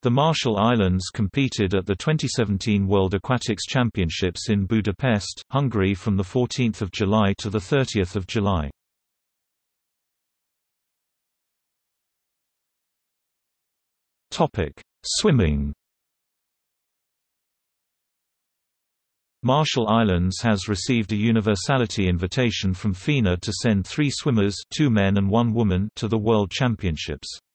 The Marshall Islands competed at the 2017 World Aquatics Championships in Budapest, Hungary from 14 July to 30 July. Swimming. Marshall Islands has received a universality invitation from FINA to send 3 swimmers, 2 men and 1 woman, to the World Championships.